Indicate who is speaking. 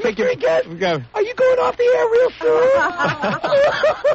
Speaker 1: Rodriguez,
Speaker 2: We got
Speaker 1: are you going off the air real soon?